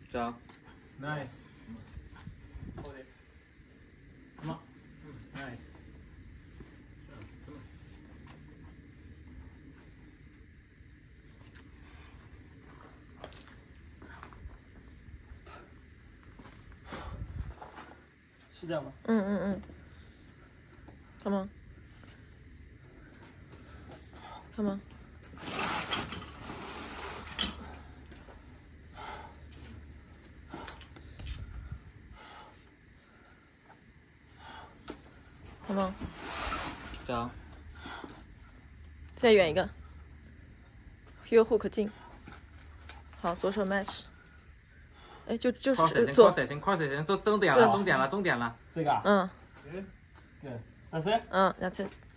走。 Nice. Hold it. Come on. Nice. Come on. 是这样吗 ？Come on. Come on. Come on. 走。 再远一个 ，heel hook 进。好，左手 match。哎，就是左。 cross 先，终点了。 这个。 嗯。 Good. That's it. That's it.